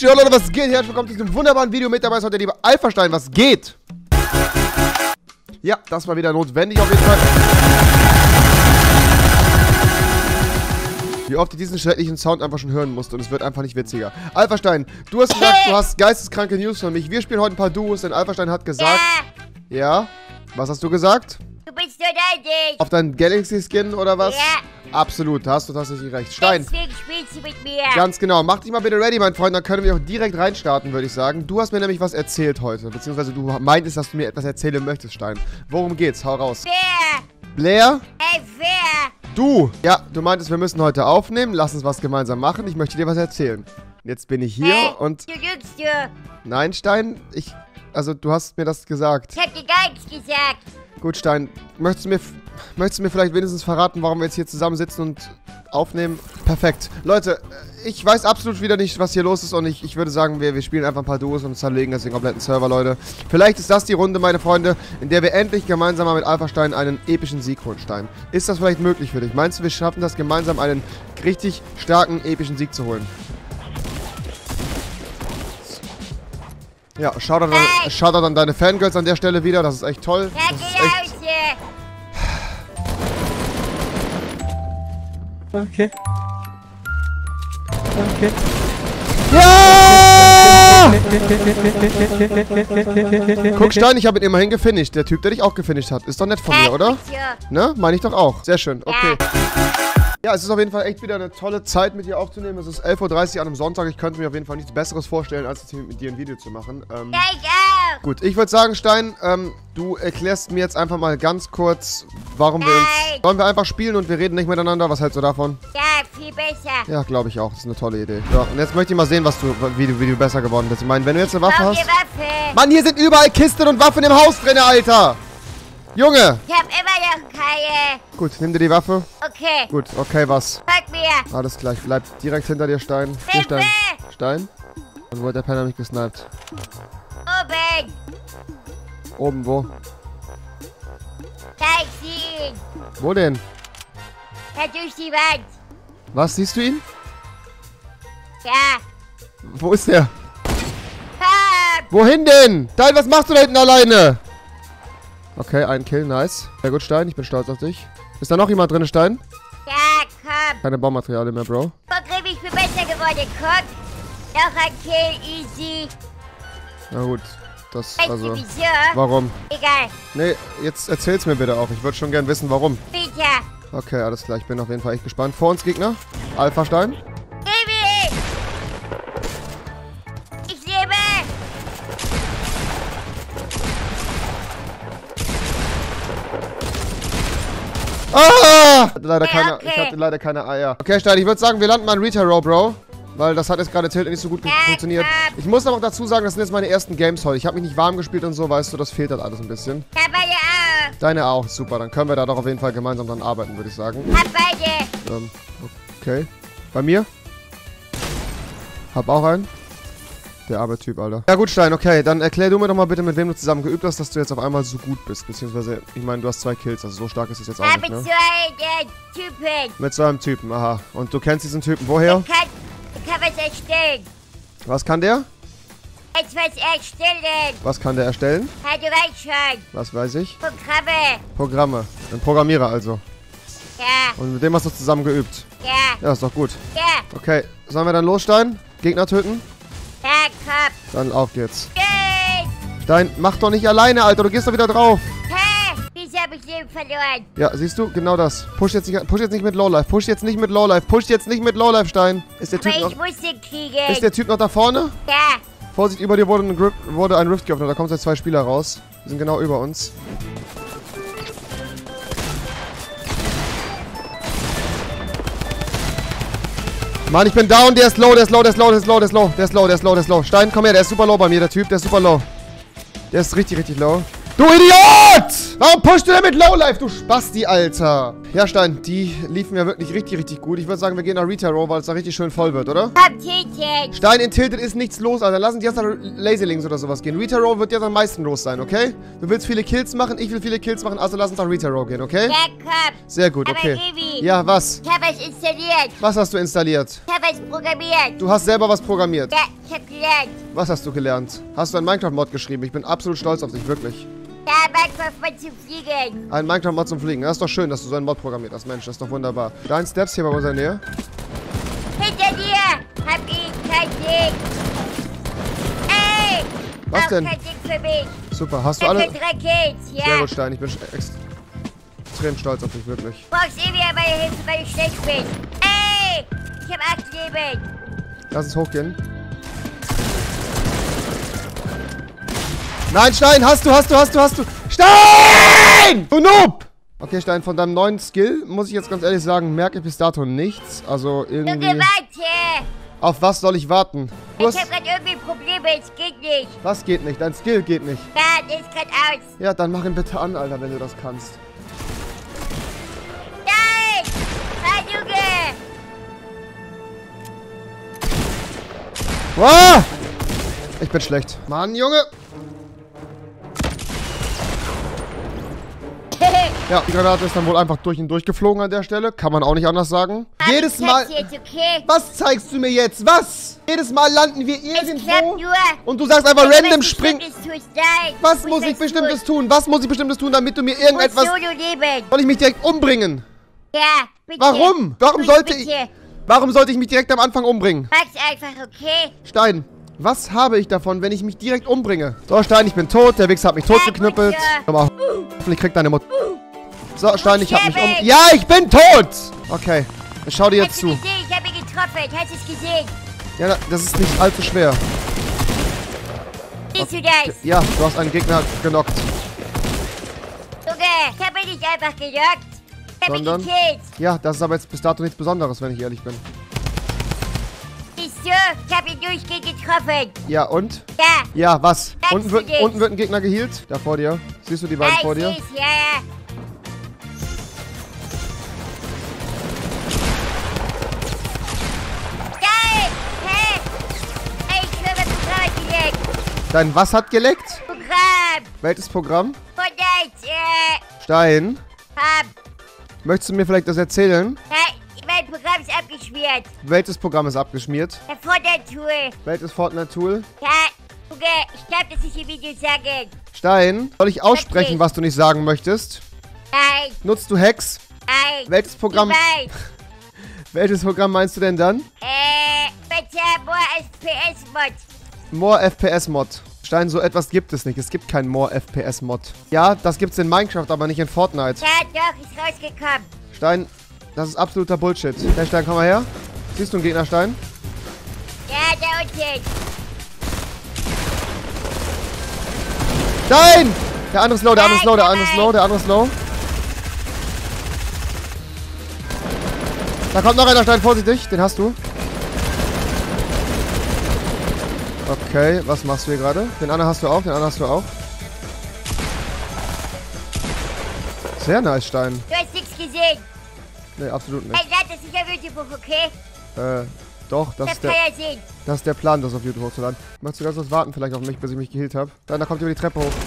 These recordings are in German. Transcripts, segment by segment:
Jo Leute, was geht? Herzlich willkommen zu diesem wunderbaren Video. Mit dabei ist heute der liebe Alphastein. Was geht? Ja, das war wieder notwendig auf jeden Fall. Wie oft ich diesen schrecklichen Sound einfach schon hören musste und es wird einfach nicht witziger. Alphastein, du hast gesagt, du hast geisteskranke News von mich. Wir spielen heute ein paar Duos, denn Alphastein hat gesagt... Ja? Was hast du gesagt? Du bist so neidisch. Auf deinen Galaxy-Skin oder was? Ja. Absolut, da hast du tatsächlich recht. Stein. Deswegen spielst du mit mir. Ganz genau. Mach dich mal bitte ready, mein Freund. Dann können wir auch direkt reinstarten, würde ich sagen. Du hast mir nämlich was erzählt heute. Beziehungsweise du meintest, dass du mir etwas erzählen möchtest, Stein. Worum geht's? Hau raus. Wer? Blair? Hey, wer? Du. Ja, du meintest, wir müssen heute aufnehmen. Lass uns was gemeinsam machen. Ich möchte dir was erzählen. Jetzt bin ich hier Hey, und... du lügst du. Nein, Stein. Also, du hast mir das gesagt. Ich hab dir gar nichts gesagt. Gut, Stein. Möchtest du mir vielleicht wenigstens verraten, warum wir jetzt hier zusammen sitzen und aufnehmen? Perfekt. Leute, ich weiß absolut wieder nicht, was hier los ist und ich würde sagen, wir spielen einfach ein paar Duos und zerlegen das den kompletten Server, Leute. Vielleicht ist das die Runde, meine Freunde, in der wir endlich gemeinsam mal mit Alphastein einen epischen Sieg holen, Stein. Ist das vielleicht möglich für dich? Meinst du, wir schaffen das gemeinsam, einen richtig starken, epischen Sieg zu holen? Ja, Shoutout an deine Fangirls an der Stelle wieder. Das ist echt toll. Ja, Das ist geh echt... aus hier. Okay. Okay. Ja! Guck, Stein, ich habe ihn immerhin gefinisht. Der Typ, der dich auch gefinisht hat. Ist doch nett von mir, oder? Ne? Meine ich doch auch. Sehr schön. Okay. Ja, es ist auf jeden Fall echt wieder eine tolle Zeit, mit dir aufzunehmen. Es ist 11:30 Uhr an einem Sonntag. Ich könnte mir auf jeden Fall nichts Besseres vorstellen, als jetzt hier mit dir ein Video zu machen. Ja, ich auch. Gut, ich würde sagen, Stein, du erklärst mir jetzt einfach mal ganz kurz, warum wir uns... Wollen wir einfach spielen und wir reden nicht miteinander? Was hältst du davon? Ja, viel besser. Ja, glaube ich auch. Das ist eine tolle Idee. So, und jetzt möchte ich mal sehen, wie du besser geworden bist. Ich meine, wenn du jetzt eine Waffe Brauch hast... dir Waffe. Mann, hier sind überall Kisten und Waffen im Haus drin, Alter! Junge! Ich hab immer noch keine. Gut, nimm dir die Waffe. Okay. Gut, okay, was? Folg mir. Alles klar, ich bleib direkt hinter dir, Stein. Hier, Stein. Stein? Und wo hat der Penner mich gesniped? Oben. Oben, wo? Da, ich sehe ihn. Wo denn? Da durch die Wand. Was, siehst du ihn? Ja. Wo ist der? Komm. Wohin denn? Stein, was machst du da hinten alleine? Okay, ein Kill, nice. Sehr gut, Stein, ich bin stolz auf dich. Ist da noch jemand drin, Stein? Ja, komm. Keine Baumaterialien mehr, Bro. Guck, Riff, ich bin besser geworden. Guck. Noch ein Kill, easy. Na gut, das, Weißt also... du wieso? Warum? Egal. Nee, jetzt erzähl's mir bitte auch. Ich würde schon gern wissen, warum. Später. Okay, alles klar. Ich bin auf jeden Fall echt gespannt. Vor uns Gegner. Alphastein. Baby! Ich lebe! Ah! Okay. Ich hatte leider keine Eier. Okay, Stein, ich würde sagen, wir landen mal in Retail Row, Bro. Weil das hat jetzt gerade erzählt nicht so gut funktioniert. Ich muss aber auch dazu sagen, das sind jetzt meine ersten Games heute. Ich habe mich nicht warm gespielt und so, weißt du, das fehlt halt alles ein bisschen. Hab beide auch. Deine auch, super. Dann können wir da doch auf jeden Fall gemeinsam dran arbeiten, würde ich sagen. Hab beide. Okay. Bei mir? Hab auch einen. Der arme Typ, Alter. Ja gut, Stein, okay. Dann erklär du mir doch mal bitte, mit wem du zusammen geübt hast, dass du jetzt auf einmal so gut bist. Beziehungsweise, ich meine, du hast 2 Kills, also so stark ist es jetzt auch Hab nicht, mit ne? zwei Typen. Mit so einem Typen, aha. Und du kennst diesen Typen woher? Ich kann was erstellen. Was kann der? Jetzt was erstellen. Was kann der erstellen? Ja, du weißt schon. Was weiß ich? Programme. Programme. Ein Programmierer also. Ja, Und mit dem hast du zusammen geübt. ja, Ja, ist doch gut. ja. Okay, sollen wir dann los, Stein? Gegner töten? Ja, komm. Dann auf geht's. Geht. Stein, mach doch nicht alleine, Alter. Du gehst doch wieder drauf. Hä? Wieso hab ich Leben verloren? Ja, siehst du? Genau das. Push jetzt nicht mit Lowlife. Push jetzt nicht mit Lowlife. Push jetzt nicht mit Lowlife, Stein. Ist der Aber Typ ich noch... muss den kriegen. Ist der Typ noch da vorne? Ja. Vorsicht, über dir wurde ein Rift geöffnet. Da kommen jetzt 2 Spieler raus. Die sind genau über uns. Mann, ich bin down. Der ist low, der ist low, der ist low, der ist low, der ist low. Der ist low, der ist low, der ist low. Stein, komm her, der ist super low bei mir, der Typ. Der ist super low. Der ist richtig, richtig low. Du Idiot! Gott! Warum pushst du denn mit Lowlife, du Spasti, Alter? Ja, Stein, die liefen ja wirklich richtig, richtig gut. Ich würde sagen, wir gehen nach Retail Row, weil es da richtig schön voll wird, oder? Komm, Tilted. Stein, in Tilted ist nichts los, Alter. Lass uns jetzt nach Lazy-Links oder sowas gehen. Retail Row wird jetzt am meisten los sein, okay? Du willst viele Kills machen, ich will viele Kills machen, also lass uns nach Retail Row gehen, okay? Ja, komm. Sehr gut, Aber okay. Evi, Ja, was? ich habe was installiert. Was hast du installiert? Ich habe was programmiert. Du hast selber was programmiert. Ja, ich habe gelernt. Was hast du gelernt? Hast du einen Minecraft-Mod geschrieben? Ich bin absolut stolz auf dich, wirklich. Ja, Minecraft zu fliegen. Ein Minecraft-Mod zum Fliegen. Das ist doch schön, dass du so einen Mod programmiert hast, Mensch. Das ist doch wunderbar. Dein Steps hier bei unserer Nähe. Hinter dir hab ich kein Ding. Ey! Was auch denn? Kein Ding für mich. Super. Hast du Ich alle... hab 3 Kills, ja. Sehr gut, Stein. Ich bin extrem stolz auf dich, wirklich. Du brauchst Evi meine Hilfe, weil ich schlecht bin. Ey! Ich hab 8 Leben. Lass uns hochgehen. Nein, Stein, hast du. Stein! Du Noob! Okay, Stein, von deinem neuen Skill, muss ich jetzt ganz ehrlich sagen, merke ich bis dato nichts. Also Junge, irgendwie... warte! Auf was soll ich warten? Du Ich hast... hab grad irgendwie Probleme, es geht nicht. Was geht nicht? Dein Skill geht nicht. Ja, der ist grad aus. Ja, dann mach ihn bitte an, Alter, wenn du das kannst. Nein! Ah, Junge! Ah! Ich bin schlecht. Mann, Junge! Ja, die Granate ist dann wohl einfach durch und durch geflogen an der Stelle. Kann man auch nicht anders sagen. Jedes Mal... Jetzt, okay? Was zeigst du mir jetzt? Was? Jedes Mal landen wir Es klappt irgendwo nur. und du sagst einfach Wenn du random was springen. Bestimmtes tust, nein. Was Du muss musst ich Bestimmtes tun? Was muss ich Bestimmtes tun, damit du mir Du musst irgendetwas... solo leben. Soll ich mich direkt umbringen? Ja, bitte. Warum? Warum Bitte, sollte ich... bitte. Warum sollte ich mich direkt am Anfang umbringen? Mag's einfach, okay? Stein, was habe ich davon, wenn ich mich direkt umbringe? So, Stein, ich bin tot. Der Wichser hat mich totgeknüppelt. gut, Nochmal. Hoffentlich kriegt deine Mutter... So, Stein, ich hab mich sterben. Ja, ich bin tot! Okay, ich schau dir jetzt Hast du zu. gesehen? Ich hab ihn getroffen. Hast du es gesehen? Ja, das ist nicht allzu schwer. Siehst du das? Ja, du hast einen Gegner genockt. Junge, ich hab ihn nicht einfach gelockt. Ich hab ihn Sondern? gekillt. Ja, das ist aber jetzt bis dato nichts Besonderes, wenn ich ehrlich bin. Siehst du? Ich hab ihn durchgehend getroffen. Ja, und? Ja. Ja, was? Sagst Unten du nicht. wird ein Gegner geheilt. Da vor dir. Siehst du die beiden vor dir? Ich seh's, ja. Geil! Hä? Ey, ich schwöre, das Programm gelegt. Dein was hat geleckt? Programm. Welches Programm? Von Stein, hab. möchtest du mir vielleicht das erzählen? Nein, mein Programm ist abgeschmiert. Welches Programm ist abgeschmiert? Der Fortnite-Tool. Welches Fortnite-Tool? Ja, Junge, ich glaub, dass ich im Video sage. Stein, soll ich aussprechen, Okay. was du nicht sagen möchtest? Nein, Nutzt du Hacks? nein. Welches Programm, Ich weiß. welches Programm meinst du denn dann? Bitte, More FPS-Mod. More FPS Mod. Stein, so etwas gibt es nicht. Es gibt keinen More FPS Mod. Ja, das gibt's in Minecraft, aber nicht in Fortnite. Ja, doch, ist rausgekommen. Stein, das ist absoluter Bullshit. Hey, Stein, komm mal her. Siehst du einen Gegner, Stein? Ja, da unten. Stein! Der andere ist low, der andere ist low, der andere ist low, der andere ist low. Da kommt noch einer, Stein, vorsichtig. Den hast du. Okay, was machst du hier gerade? Den anderen hast du auch, den anderen hast du auch. Sehr nice, Stein. Du hast nichts gesehen. Nee, absolut nicht. Hey, lad das nicht auf YouTube hoch, okay? Doch, das Das ist kann der... ja sehen. Das ist der Plan, das auf YouTube hochzuladen. Möchtest du ganz kurz warten, vielleicht auf mich, bis ich mich geheilt habe? Dann, da kommt über die Treppe hoch.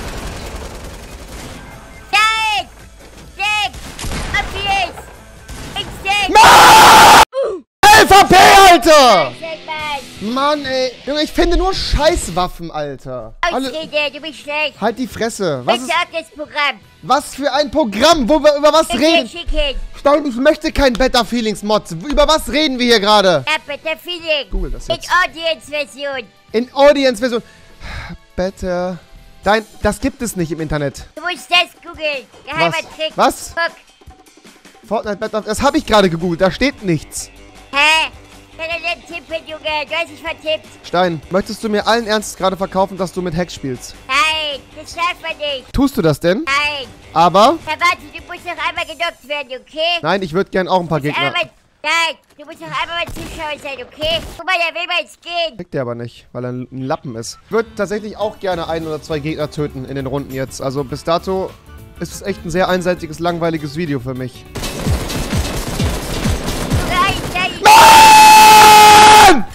Nein! Sechs! Obvious! Instinct! 11 HP, Alter! Mann! Mann, ey. Junge, ich finde nur Scheißwaffen, Alter. Ausrede, du bist schlecht. Halt die Fresse. Was Ich ist... sag das Programm. Was für ein Programm, wo wir über was Ich reden? schicken. Stein, ich möchte kein Better Feelings Mod. Über was reden wir hier gerade? Ja, Better Feeling. Google das Mit jetzt. Audience-Version. In Audience-Version. Better... Das gibt es nicht im Internet. Du musst das googeln. Geheimer Was? Trick. Was? Guck. Fortnite Better... Das habe ich gerade gegoogelt. Da steht nichts. Hä? Kann er nicht tippen, Junge? Du hast dich vertippt. Stein, möchtest du mir allen Ernstes gerade verkaufen, dass du mit Hacks spielst? Nein, das schafft man nicht. Tust du das denn? Nein. Aber... Na warte, du musst noch einmal genockt werden, okay? Nein, ich würde gern auch ein paar Gegner... Einmal Nein, du musst doch einfach mal Zuschauer sein, okay? Guck mal, der will mal ins Gehen. Kriegt der aber nicht, weil er ein Lappen ist. Ich würde tatsächlich auch gerne 1 oder 2 Gegner töten in den Runden jetzt. Also bis dato ist es echt ein sehr einseitiges, langweiliges Video für mich. Mann!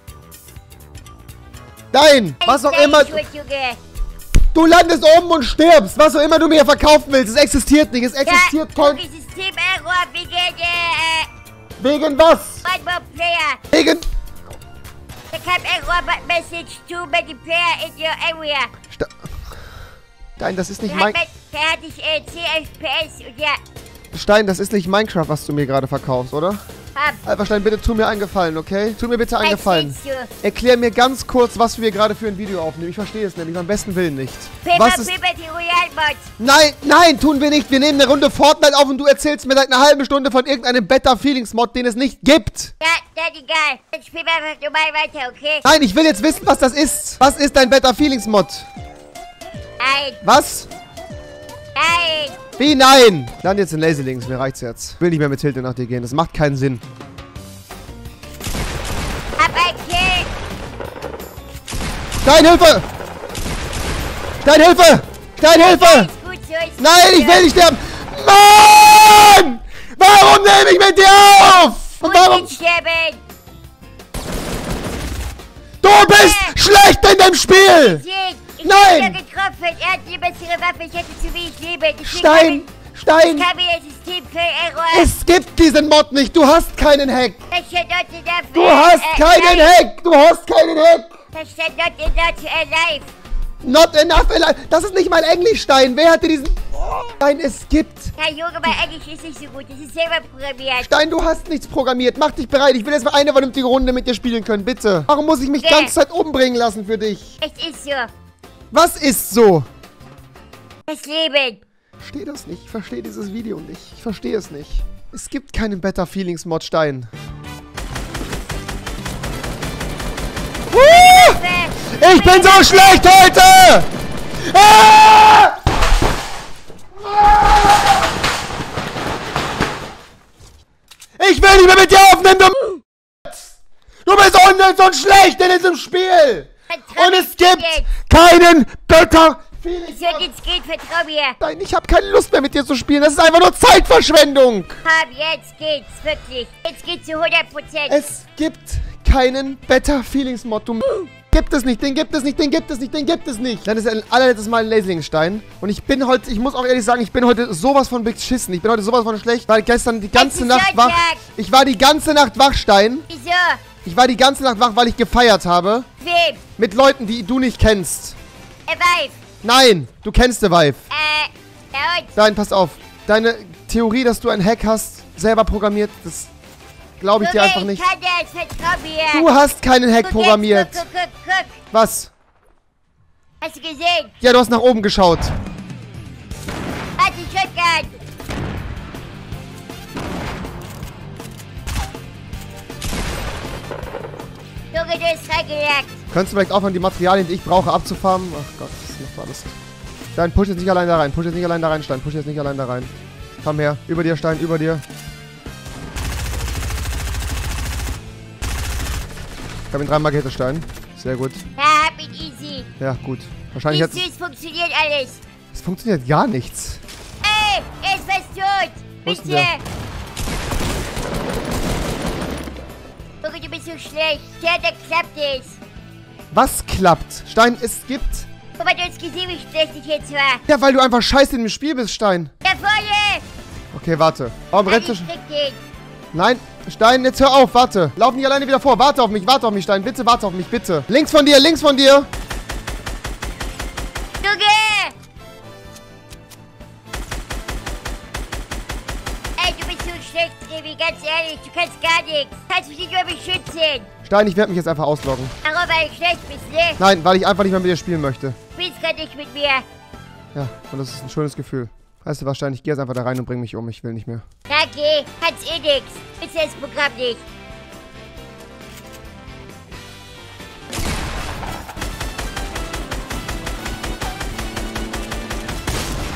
Nein! Was auch immer... Du landest oben und stirbst! Was auch immer du mir verkaufen willst, es existiert nicht. Es existiert kein... System-Error Wegen was? One more player. Wegen... There come error message to many player in your area. Stein, das ist nicht mein... Fertig 10 FPS und ja. Stein, das ist nicht Minecraft, was du mir gerade verkaufst, oder? Alphastein, bitte tu mir einen Gefallen, okay? Tu mir bitte einen Gefallen. Erklär mir ganz kurz, was wir gerade für ein Video aufnehmen. Ich verstehe es nämlich, beim besten Willen nicht. Was ist... Nein, nein, tun wir nicht. Wir nehmen eine Runde Fortnite auf und du erzählst mir seit einer halben Stunde von irgendeinem Better Feelings Mod, den es nicht gibt. Ja, dann egal. Dann spielen wir einfach normal weiter, okay? Nein, ich will jetzt wissen, was das ist. Was ist ein Better Feelings Mod? Nein. Was? Nein. Wie nein? Land jetzt in Laserlings, mir reicht's jetzt. Will nicht mehr mit Hilde nach dir gehen, das macht keinen Sinn. Hab ein Kill. Stein, Hilfe! Stein, Hilfe! Stein, Hilfe! Gut, so ist Nein, ich will nicht sterben! Mann! Warum nehme ich mit dir auf? Und warum... sterben. Du bist schlecht in dem Spiel! Nein! Getroffen. Er hat die bessere Waffe. Ich hätte zu wenig Leben. Stein! Stein! Es gibt diesen Mod nicht. Du hast keinen Hack. Du hast keinen Hack. Du hast keinen Hack. Da steht not enough alive. Not enough alive. Das ist nicht mal Englisch, Stein. Wer hatte diesen... Stein, es gibt... Ja, Junge, mein Englisch ist nicht so gut. Das ist selber programmiert. Stein, du hast nichts programmiert. Mach dich bereit. Ich will jetzt mal eine vernünftige Runde mit dir spielen können. Bitte. Warum muss ich mich die ganze Zeit umbringen lassen für dich? Es ist so. Was ist so? Das Leben. Ich verstehe das nicht. Ich verstehe dieses Video nicht. Ich verstehe es nicht. Es gibt keinen Better Feelings Mod Stein. Ich bin so schlecht heute! Ah! Ich will nicht mehr mit dir aufnehmen, du... Du bist unnütz und schlecht in diesem Spiel! Und es gibt keinen Better Feelings Mod. Jetzt geht, vertrau mir. Nein, ich habe keine Lust mehr mit dir zu spielen. Das ist einfach nur Zeitverschwendung. Jetzt geht's, wirklich. Jetzt geht's zu 100%. Es gibt keinen Better Feelings Mod. Du gibt es nicht, den gibt es nicht, den gibt es nicht, den gibt es nicht. Dann ist ein allerletztes Mal ein Laserlingstein. Und ich bin heute, ich muss auch ehrlich sagen, ich bin heute sowas von beschissen. Ich bin heute sowas von schlecht, weil gestern die ganze Nacht wach. Ich war die ganze Nacht wach, Stein. Wieso? Ich war die ganze Nacht wach, weil ich gefeiert habe. Wem? Mit Leuten, die du nicht kennst. Vive. Nein, du kennst The Vive. Ja und? Nein, pass auf. Deine Theorie, dass du einen Hack hast, selber programmiert, das glaube ich dir einfach nicht. Ich kann das, vertrau mir. Du hast keinen Hack programmiert. Guck. Was? Hast du gesehen? Ja, du hast nach oben geschaut. Warte, Shotgun. Junge, du hast reingejagt. Könntest du vielleicht aufhören, die Materialien, die ich brauche, abzufarmen? Ach Gott, das macht alles. Stein, push jetzt nicht allein da rein. Push jetzt nicht allein da rein, Stein. Push jetzt nicht allein da rein. Komm her. Über dir, Stein. Über dir. Ich habe ihn 3-mal gehittet, Stein. Sehr gut. Ja, hab ihn easy. Ja, gut. Wahrscheinlich jetzt... Es funktioniert alles. Es funktioniert gar nichts. Ey, er ist fast tot. Wussten Bitte. wir. Junge, du bist so schlecht. Ja, da klappt es. Was klappt? Stein, es gibt... Guck mal, du hast gesehen, wie schlecht ich jetzt war. Ja, weil du einfach scheiße in dem Spiel bist, Stein. Da vorne. Okay, warte. Warum rennst du... Ich krieg den. Nein, Stein, jetzt hör auf, warte. Lauf nicht alleine wieder vor. Warte auf mich, Stein. Bitte, warte auf mich, bitte. Links von dir, links von dir. Junge! Ey, du bist so schlecht, Revi, ganz ehrlich. Du kannst gar nichts. Kannst mich nicht über mich schützen. Stein, ich werde mich jetzt einfach ausloggen. Warum, weil du schlecht bist, ne? Nein, weil ich einfach nicht mehr mit dir spielen möchte. Du spielst gar nicht mit mir. Ja, und das ist ein schönes Gefühl. Weißt du was, Stein, ich gehe jetzt einfach da rein und bring mich um. Ich will nicht mehr. Danke, kannst eh nix. Willst du das Programm nicht?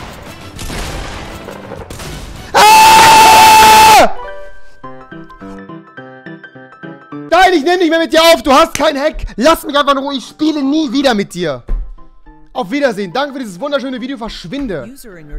Ah! nehme nicht mehr mit dir auf. Du hast kein Hack. Lass mich einfach in Ruhe. Ich spiele nie wieder mit dir. Auf Wiedersehen. Danke für dieses wunderschöne Video. Verschwinde.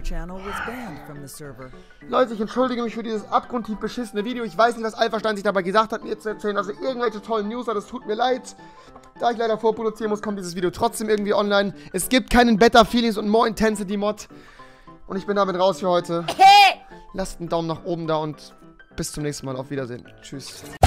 Leute, ich entschuldige mich für dieses abgrundtief beschissene Video. Ich weiß nicht, was Alpha-Stein sich dabei gesagt hat, mir zu erzählen, dass er irgendwelche tollen News hat. Es tut mir leid. Da ich leider vorproduzieren muss, kommt dieses Video trotzdem irgendwie online. Es gibt keinen Better Feelings und More Intensity Mod. Und ich bin damit raus für heute. Lasst einen Daumen nach oben da und bis zum nächsten Mal. Auf Wiedersehen. Tschüss.